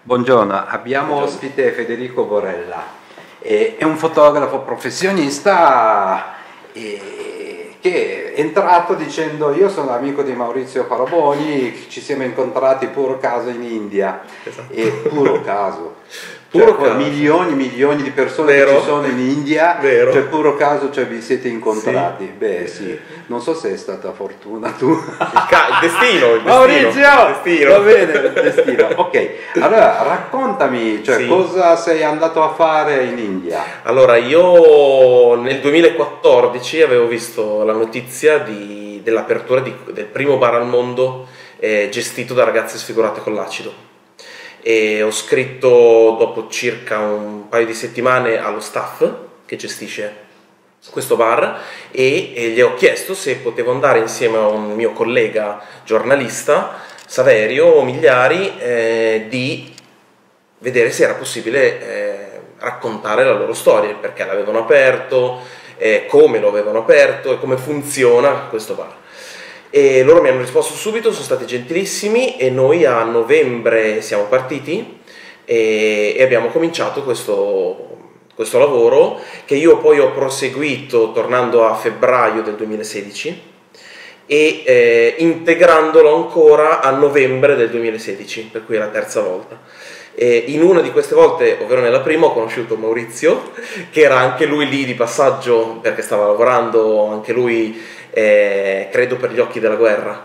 Buongiorno, abbiamo Buongiorno. ospite Federico Borella, è un fotografo professionista che è entrato dicendo: io sono amico di Maurizio Faraboni, ci siamo incontrati puro caso in India. Esatto. E puro caso. Puro Cioè, caso. milioni di persone Vero. che ci sono in India, Vero. cioè puro caso, cioè vi siete incontrati. Sì. Beh sì, non so se è stata fortuna tu. Il destino, Maurizio, il destino. va bene, il destino. Ok, allora raccontami, cioè, Sì. cosa sei andato a fare in India? Allora, io nel 2014 avevo visto la notizia dell'apertura del primo bar al mondo gestito da ragazze sfigurate con l'acido. E ho scritto dopo circa un paio di settimane allo staff che gestisce questo bar e gli ho chiesto se potevo andare insieme a un mio collega giornalista, Saverio Migliari, di vedere se era possibile raccontare la loro storia, perché l'avevano aperto, come lo avevano aperto e come funziona questo bar. E loro mi hanno risposto subito, sono stati gentilissimi e noi a novembre siamo partiti e abbiamo cominciato questo lavoro che io poi ho proseguito tornando a febbraio del 2016 e integrandolo ancora a novembre del 2016, per cui è la terza volta. E in una di queste volte, ovvero nella prima, ho conosciuto Maurizio, che era anche lui lì di passaggio perché stava lavorando anche lui, credo per gli occhi della guerra,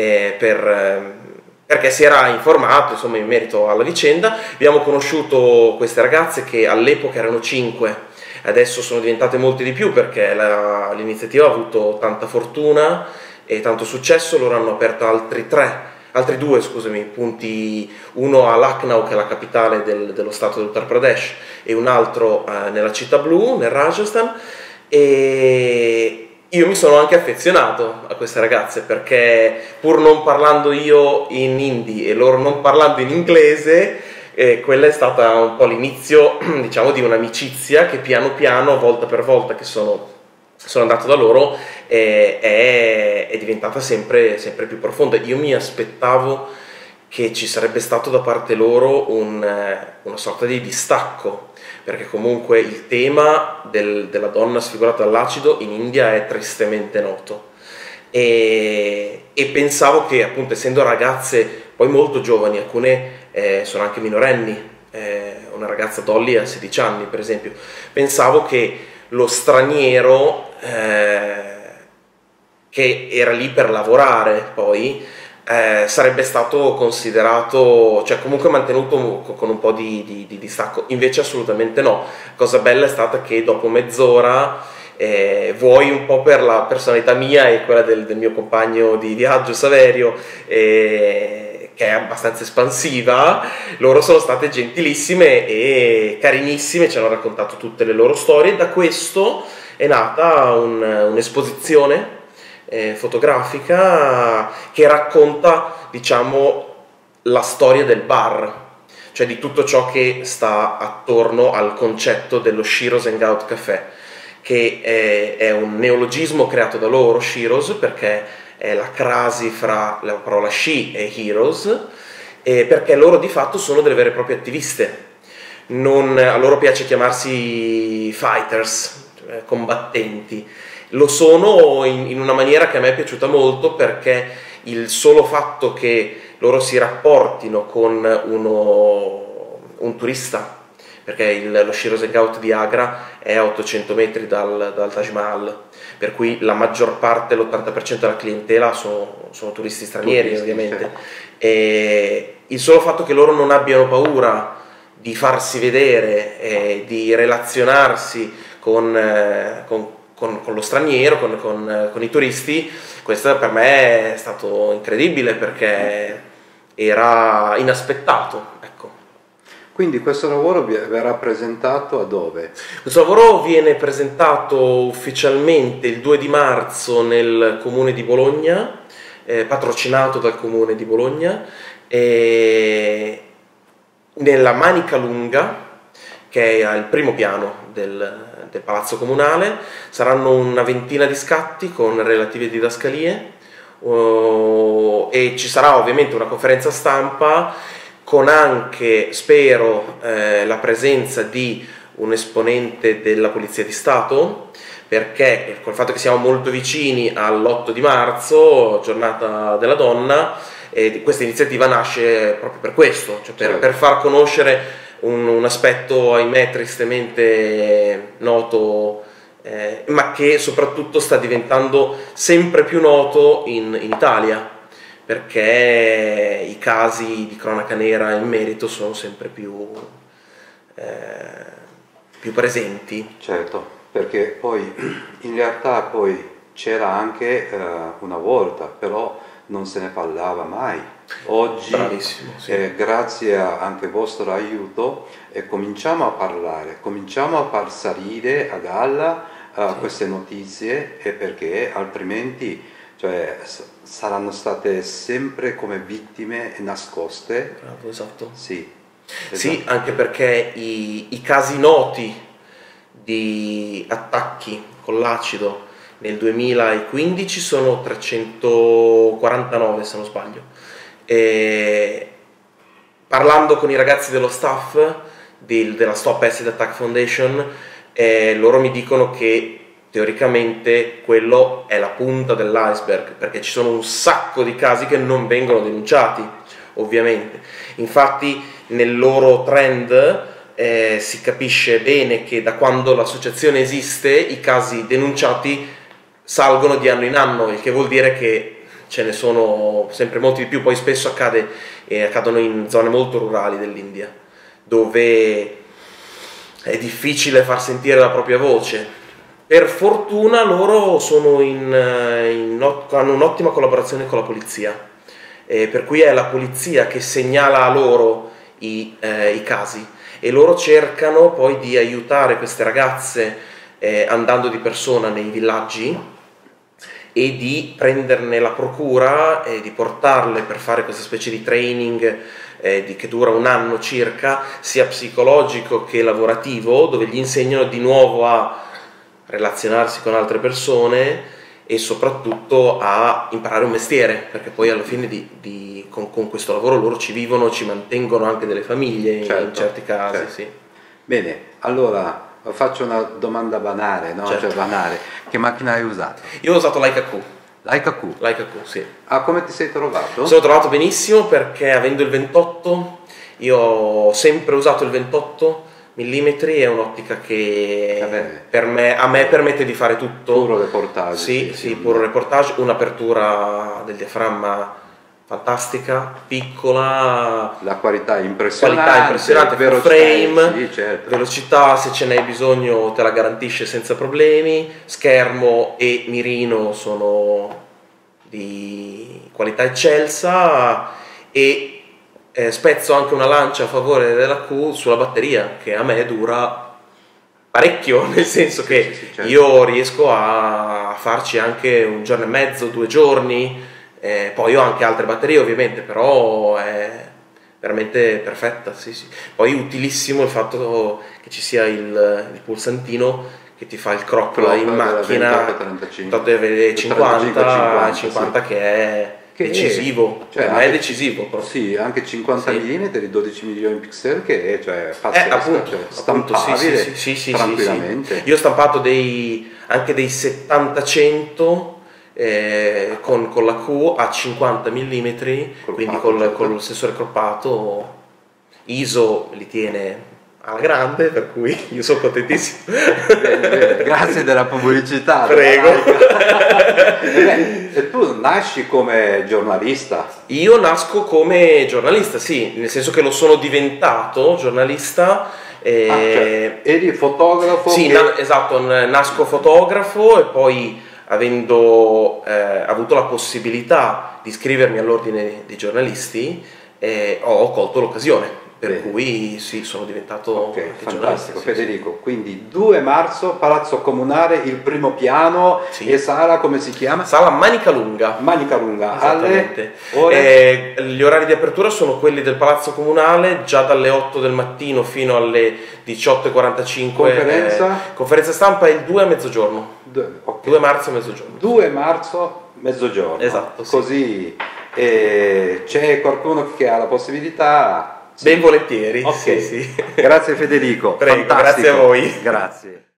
perché si era informato insomma in merito alla vicenda. Abbiamo conosciuto queste ragazze che all'epoca erano 5, adesso sono diventate molte di più perché l'iniziativa ha avuto tanta fortuna e tanto successo. Loro hanno aperto altri due punti, uno a Lucknow, che è la capitale dello stato dell'Uttar Pradesh, e un altro nella città blu, nel Rajasthan. E io mi sono anche affezionato a queste ragazze perché, pur non parlando io in hindi e loro non parlando in inglese, quella è stata un po' l'inizio, diciamo, di un'amicizia che piano piano, volta per volta che sono andato da loro, è diventata sempre più profonda. Io mi aspettavo che ci sarebbe stato da parte loro una sorta di distacco, perché comunque il tema della donna sfigurata dall'acido in India è tristemente noto, e pensavo che, appunto, essendo ragazze poi molto giovani, alcune sono anche minorenni, una ragazza, Dolly, ha 16 anni per esempio, pensavo che lo straniero che era lì per lavorare poi sarebbe stato considerato, cioè comunque mantenuto con un po' di distacco. Invece assolutamente no. Cosa bella è stata che dopo mezz'ora, vuoi un po' per la personalità mia e quella del mio compagno di viaggio Saverio, che è abbastanza espansiva, loro sono state gentilissime e carinissime, ci hanno raccontato tutte le loro storie. Da questo è nata un'esposizione fotografica che racconta, diciamo, la storia del bar, cioè di tutto ciò che sta attorno al concetto dello Shiro's Hangout Café, che è un neologismo creato da loro, Shiro's, perché è la crasi fra la parola She e Heroes, perché loro di fatto sono delle vere e proprie attiviste. A loro piace chiamarsi fighters, cioè combattenti. Lo sono in una maniera che a me è piaciuta molto, perché il solo fatto che loro si rapportino con un turista, perché lo Shiro's Hangout di Agra è a 800 metri dal Taj Mahal, per cui la maggior parte, l'80% della clientela sono turisti stranieri, ovviamente. E il solo fatto che loro non abbiano paura di farsi vedere, di relazionarsi con lo straniero, con i turisti, questo per me è stato incredibile, perché era inaspettato, ecco. Quindi questo lavoro verrà presentato a dove? Questo lavoro viene presentato ufficialmente il 2 di marzo nel comune di Bologna, patrocinato dal comune di Bologna, nella Manica Lunga, che è al primo piano del palazzo comunale. Saranno una ventina di scatti con relative didascalie, e ci sarà ovviamente una conferenza stampa con anche, spero, la presenza di un esponente della Polizia di Stato, perché col fatto che siamo molto vicini all'8 di marzo, giornata della donna, questa iniziativa nasce proprio per questo, cioè per far conoscere un aspetto, ahimè, tristemente noto, ma che soprattutto sta diventando sempre più noto in Italia, perché i casi di cronaca nera in merito sono sempre più presenti. Certo, perché poi in realtà poi c'era anche una volta, però non se ne parlava mai. Oggi, sì. grazie anche al vostro aiuto, cominciamo a parlare, cominciamo a far salire a galla queste notizie, perché altrimenti cioè, saranno state sempre come vittime nascoste. Bravo, esatto. Sì, esatto. Sì, anche perché i casi noti di attacchi con l'acido nel 2015 sono 349, se non sbaglio. Parlando con i ragazzi dello staff della Stop Acid Attack Foundation, loro mi dicono che teoricamente quello è la punta dell'iceberg, perché ci sono un sacco di casi che non vengono denunciati, ovviamente. Infatti nel loro trend si capisce bene che da quando l'associazione esiste i casi denunciati salgono di anno in anno, il che vuol dire che ce ne sono sempre molti di più. Poi spesso accadono in zone molto rurali dell'India, dove è difficile far sentire la propria voce. Per fortuna loro sono hanno un'ottima collaborazione con la polizia, per cui è la polizia che segnala a loro i casi, e loro cercano poi di aiutare queste ragazze andando di persona nei villaggi e di prenderne la procura e di portarle per fare questa specie di training che dura un anno circa, sia psicologico che lavorativo, dove gli insegnano di nuovo a relazionarsi con altre persone e soprattutto a imparare un mestiere, perché poi alla fine con questo lavoro loro ci vivono, ci mantengono anche delle famiglie, certo, in certi casi. Certo. Sì. Bene, allora faccio una domanda banale, no? Certo. Cioè banale. Che macchina hai usato? Io ho usato Leica Q. Leica Q? Leica Q, sì. Come ti sei trovato? Mi sono trovato benissimo, perché avendo il 28, io ho sempre usato il 28 mm, è un'ottica che a me permette di fare tutto. Puro reportage. Sì, puro reportage, un'apertura del diaframma fantastica, piccola, la qualità impressionante, full frame, sì, certo. Velocità, se ce n'hai bisogno te la garantisce senza problemi, schermo e mirino sono di qualità eccelsa, e spezzo anche una lancia a favore della Q sulla batteria, che a me dura parecchio, nel senso che sì, certo. Io riesco a farci anche un giorno e mezzo, 2 giorni. Poi ho anche altre batterie ovviamente, però è veramente perfetta, sì. Poi utilissimo il fatto che ci sia il pulsantino che ti fa il crop in macchina, 50, sì. Che è decisivo, cioè è decisivo. Sì, anche 50 mm, 12 milioni di pixel, che è pazzesco, appunto, stampabile tranquillamente. Sì. Io ho stampato anche dei 70-100 con la Q a 50 mm, quindi col sensore croppato. ISO li tiene alla grande, per cui io sono contentissimo. Bene. Grazie della pubblicità. Prego. E tu nasci come giornalista? Io nasco come giornalista, sì, nel senso che lo sono diventato giornalista. Cioè, eri fotografo? Sì, esatto, nasco fotografo, e poi, avendo avuto la possibilità di iscrivermi all'ordine dei giornalisti, ho colto l'occasione, per cui sì, sono diventato fantastico. Sì, Federico, quindi 2 marzo, Palazzo Comunale, il primo piano, sì. E sala, come si chiama? Sala Manica Lunga. Esattamente. Gli orari di apertura sono quelli del Palazzo Comunale, già dalle 8 del mattino fino alle 18:45. Conferenza stampa è il 2 a mezzogiorno. 2 marzo a mezzogiorno. 2 marzo mezzogiorno. Esatto. Così c'è qualcuno che ha la possibilità, Ben volentieri. Ok. Sì, sì. Grazie Federico. Prego, fantastico. grazie a voi. Grazie.